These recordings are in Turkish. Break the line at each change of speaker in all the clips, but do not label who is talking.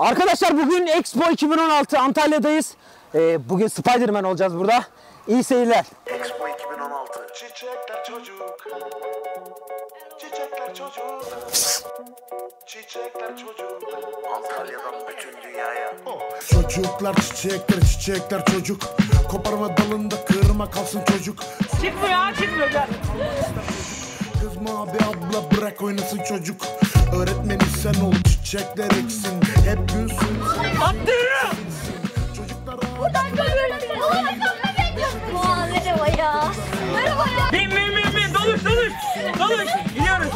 Arkadaşlar bugün Expo 2016 Antalya'dayız. Bugün Spider-Man olacağız burada. İyi seyirler.
Expo 2016. Çiçekler çocuk. Çiçekler çocuk. Çiçekler çocuk. Antalya'dan bütün dünyaya.
Çocuklar çiçekler, çiçekler çocuk. Koparma dalında, kırma kalsın çocuk.
Çıkmıyor gel.
Kızma abi abla, bırak oynasın çocuk. Öğretmeni sen ol, çiçekler eksin. Hep gülsün.
Attı!
Çocuklar
Buradan görüyoruz. Merhaba ya. Merhaba ya.
Bin. Doluş. Gidiyoruz.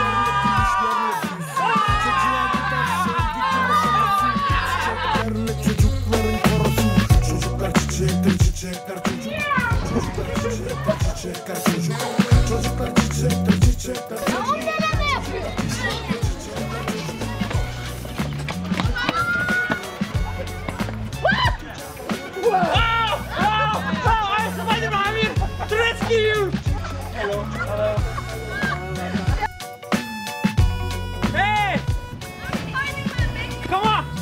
Çocukların korosu. Çocuklar çiçekler, çiçekler çocuk. Çiçekler çocuk. Çocuklar çiçekler, çiçekler çocuk.
I'm Spider-Man, I'm here to rescue you. Hello. Hey! Come on!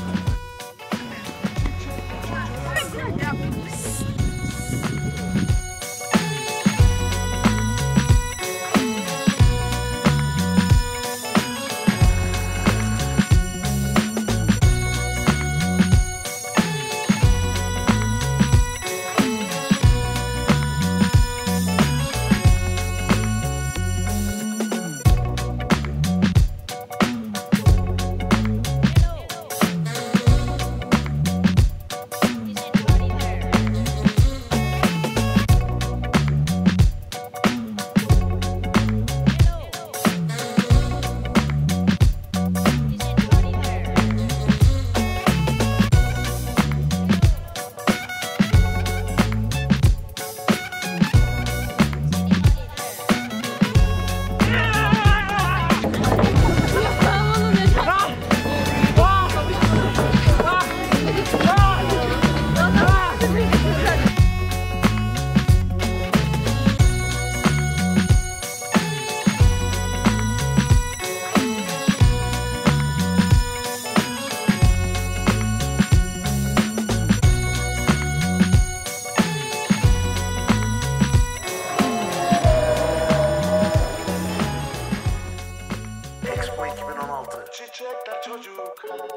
Expo 2016. Çiçekler çocuk.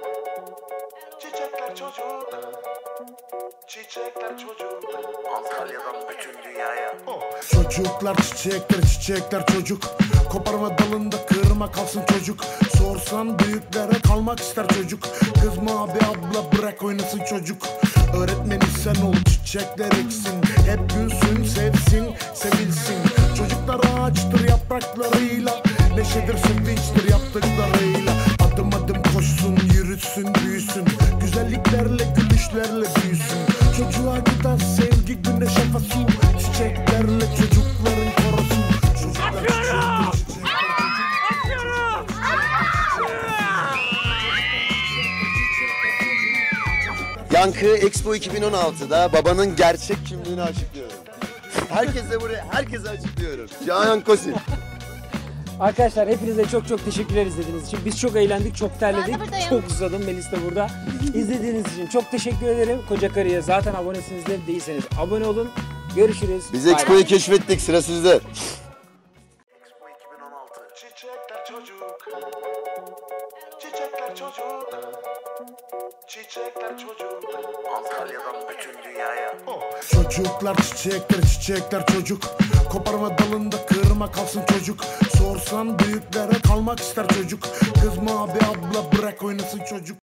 Çiçekler çocuk. Çiçekler çocuk. Antalya'dan bütün dünyaya.
Çocuklar çiçekler, çiçekler çocuk. Koparma dalında, kırma kalsın çocuk. Sorsan büyüklere kalmak ister çocuk. Kızma abi abla, bırak oynasın çocuk. Öğretmeni sen ol, çiçekler eksin. Hep gülsün, sevsin, sevilsin. Çocuklar ağaçtır yapraklarıyla. Neşedir, sevinçtir yaptıklarıyla. Adım adım koşsun, yürüsün, büyüsün. Güzelliklerle, gülüşlerle büyüsün. Çocuğa giden sevgi, güneş, hava, su. Çiçeklerle çocukların korosu. Çocuklar çiçekler, çiçekler çocuk.
Yankı Expo 2016'da babanın gerçek kimliğini açıklıyorum. Herkese açıklıyorum. Canan Kosin.
Arkadaşlar hepinize çok teşekkürler izlediğiniz için. Biz çok eğlendik, çok terledik.
Ben de buradayım.
Çok uzadım. Melis de burada. İzlediğiniz için çok teşekkür ederim. Koca Karı'ya zaten abonesiniz de değilseniz abone olun. Görüşürüz.
Biz
Bye.
Expo'yu keşfettik, sıra sizde.
Expo 2016. Çiçekler çocuk. Çiçekler çocuk. Çiçekler çocuk. Antalya'dan bütün dünyaya.
Çocuklar çiçekler, çiçekler çocuk. Koparma dalında, kırma kalsın çocuk. Sorsan büyüklere kalmak ister çocuk. Kızma abi abla, bırak oynasın çocuk.